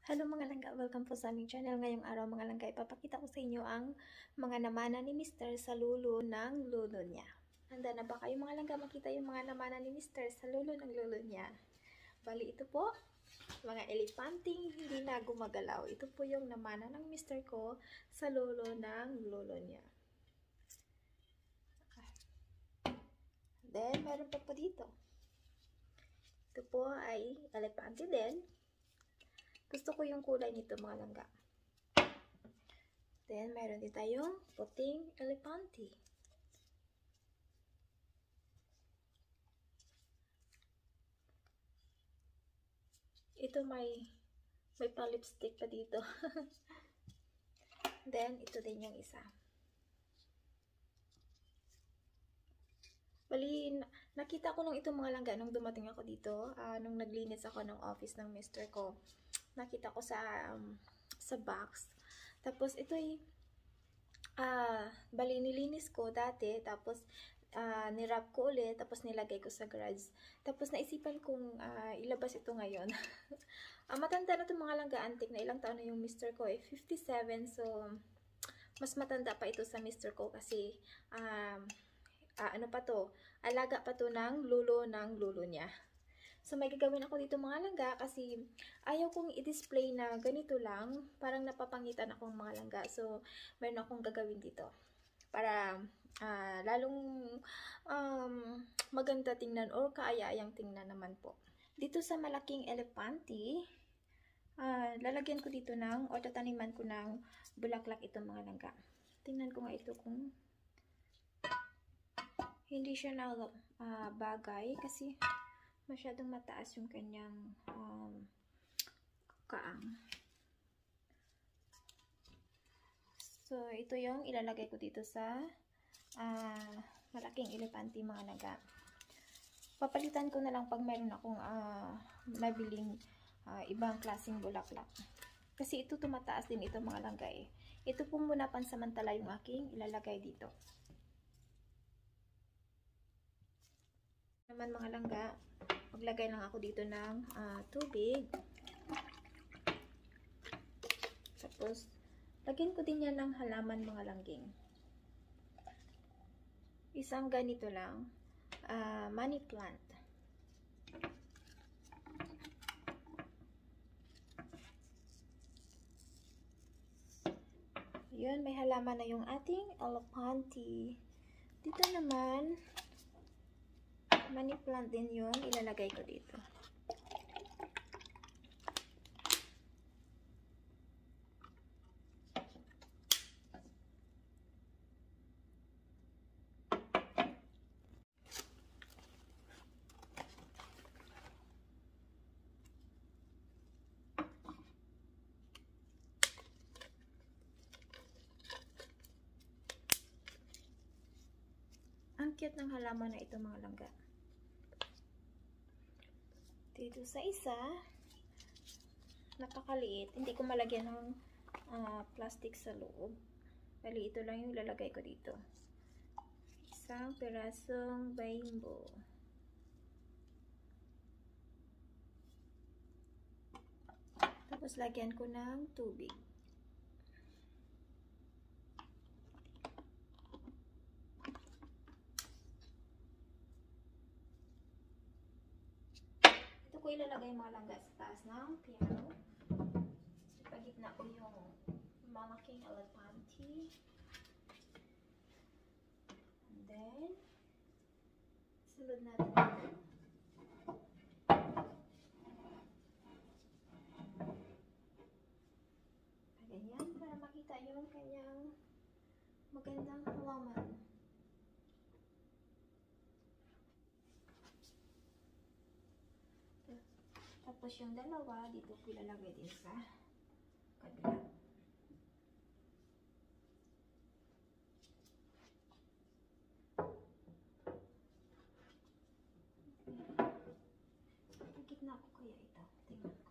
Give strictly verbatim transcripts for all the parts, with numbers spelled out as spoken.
Hello mga langga, welcome po sa aming channel. Ngayong araw mga langga, ipapakita ko sa inyo ang mga namana ni Mister sa lulo ng lulo niya. Handa na ba kayo mga langga makita yung mga namana ni Mister sa lulo ng lulo niya? Bali ito po, mga elepanting hindi na gumagalaw. Ito po yung namana ng Mister ko sa lulo ng lulo niya. Then, meron pa po dito. Ito po ay elepante din. Gusto ko yung kulay nito mga langga. Then, meron din tayong puting elepante. Ito may may pa-lipstick pa dito. Then, ito din yung isa. Bali, nakita ko nung itong mga langga nung dumating ako dito, uh, nung naglinis ako ng office ng mister ko. Nakita ko sa um, sa box. Tapos ito ay uh, bali nilinis ko dati, tapos uh, nirap ko ulit, tapos nilagay ko sa garage. Tapos naisipan kong uh, ilabas ito ngayon. uh, matanda na itong mga langga, antik na, ilang taon na yung mister ko eh, fifty-seven, so mas matanda pa ito sa mister ko kasi um, uh, ano pa to, alaga pa to ng lulo ng lulo niya. So, may gagawin ako dito mga langga kasi ayaw kong i-display na ganito lang. Parang napapangitan akong mga langga. So, meron akong gagawin dito. Para uh, lalong um, maganda tingnan or kaaya-ayang tingnan naman po. Dito sa malaking elepante, uh, lalagyan ko dito ng, o tataniman ko ng bulaklak itong mga langga. Tingnan ko nga ito kung hindi siya na uh, bagay kasi masyadong mataas yung kanyang um, kaang. So, ito yung ilalagay ko dito sa uh, malaking elepante mga langga. Papalitan ko na lang pag mayroon akong uh, nabiling uh, ibang klaseng bulaklak. Kasi ito tumataas din ito mga langga eh. Ito po muna pansamantala yung aking ilalagay dito. Naman mga langga, maglagay lang ako dito ng uh, tubig. Tapos, lagyan ko din yan ng halaman mga langging. Isang ganito lang, uh, money plant. Yun, may halaman na yung ating elepante. Dito naman, money plant din yung ilalagay ko dito. Ang cute ng halaman na ito mga langga. Dito sa isa, napakaliit. Hindi ko malagyan ng uh, plastic sa loob. Bali, ito lang yung lalagay ko dito. Isang pirasong rainbow. Tapos, lagyan ko ng tubig. Ito ko ilalagay mga langga sa taas ng piano. Sa gitna ko yung malaking elepante. And then, sunod natin ito. Ganyan, para makita yung kanyang magandang halaman. Tapos yung dalawa, dito ko ilalagay din sa kabila. Ang gitna ko kaya ito. Tingnan ko.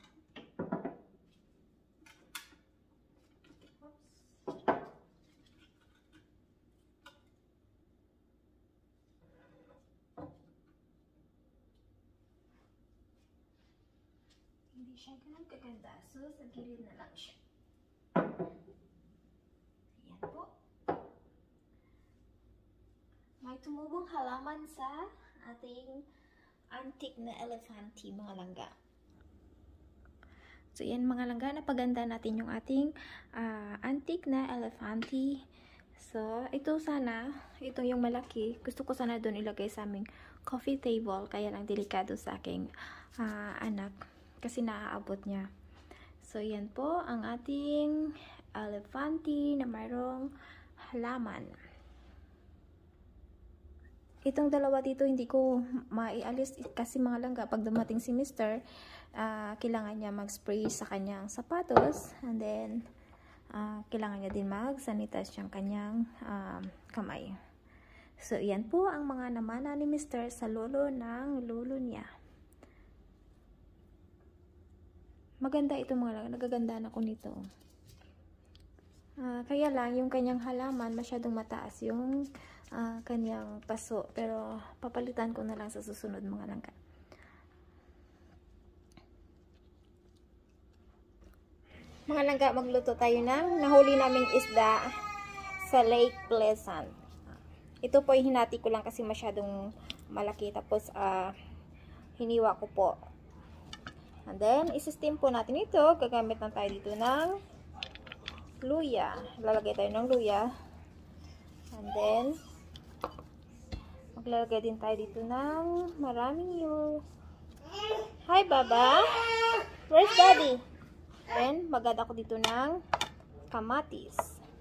Oops. Hindi siya ganun kaganda. So, sa gilid na lang siya. Ayan po. May tumubong halaman sa ating antique na elephante, mga langga. So, yan mga langga, napaganda natin yung ating uh, antique na elephante. So, ito sana, ito yung malaki. Gusto ko sana doon ilagay sa aming coffee table. Kaya lang delikado sa aking uh, anak. Kasi naaabot niya. So, yan po ang ating elephante na mayroong halaman. Itong dalawa dito hindi ko maialis kasi mga langga pag dumating si mister, uh, kailangan niya mag-spray sa kanyang sapatos and then uh, kailangan niya din mag-sanitize siyang kanyang uh, kamay. So, yan po ang mga namana ni mister sa lolo ng lolo niya. Maganda ito mga langga, nagaganda na ko nito. Uh, kaya lang yung kanyang halaman masyadong mataas yung Uh, kanyang paso, pero papalitan ko na lang sa susunod mga langga. Mga langga, magluto tayo ng nahuli naming isda sa Lake Pleasant. Ito po ay hinati ko lang kasi masyadong malaki, tapos uh, hiniwa ko po. And then isi-steam po natin ito. Gagamit na tayo dito ng luya. Lalagay tayo ng luya. And then maglalagay din tayo dito ng maraming yung... Hi, Baba! Where's Daddy? Then, mag-add ako dito ng kamatis.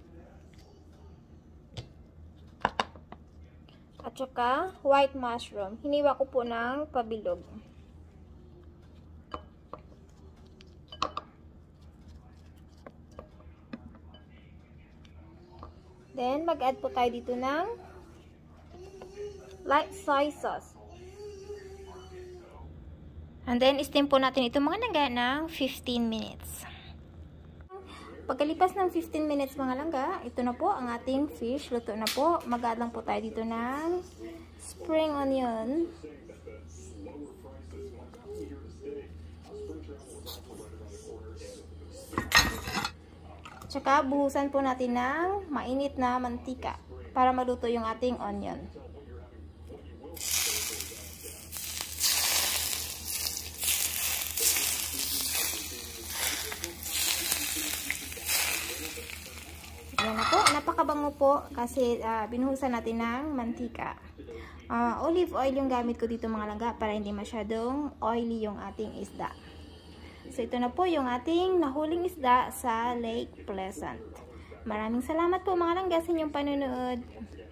At saka, white mushroom. Hiniwa ko po ng pabilog. Then, mag-add po tayo dito ng light soy sauce. And then, steam po natin ito mga langga ng fifteen minutes. Pagkalipas ng fifteen minutes mga langga, ito na po ang ating fish. Luto na po. Mag-add lang po tayo dito ng spring onion. Tsaka, buhusan po natin ng mainit na mantika para maluto yung ating onion. Ayan na po. Napakabango po kasi uh, binuhusan natin ng mantika. Uh, olive oil yung gamit ko dito mga langga para hindi masyadong oily yung ating isda. So, ito na po yung ating nahuling isda sa Lake Pleasant. Maraming salamat po mga langga sa inyong panonood.